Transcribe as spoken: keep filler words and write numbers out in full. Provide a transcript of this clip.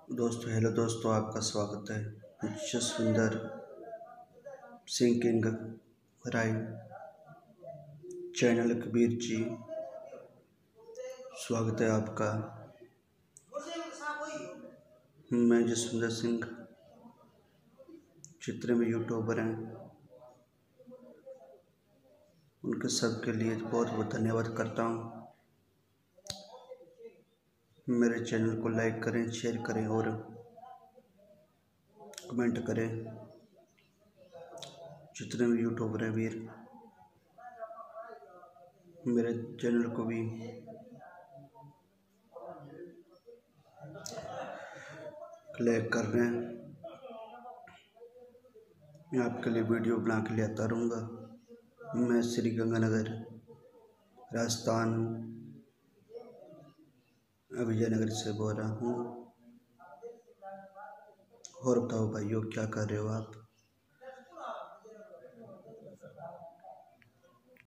दोस्तों हेलो दोस्तों, आपका स्वागत है जसविंदर सिंह राय चैनल। कबीर जी, स्वागत है आपका। मैं जसविंदर सिंह, जितने भी यूट्यूबर हैं उनके सबके लिए बहुत बहुत धन्यवाद करता हूँ। मेरे चैनल को लाइक करें, शेयर करें और कमेंट करें। जितने भी यूट्यूबर हैं वीर, मेरे चैनल को भी लाइक कर रहे हैं। मैं आपके लिए वीडियो बना के ले आता रहूँगा। मैं श्री गंगानगर राजस्थान विजयनगर से बोल रहा हूँ। और बताओ भाइयों, क्या कर रहे हो आप?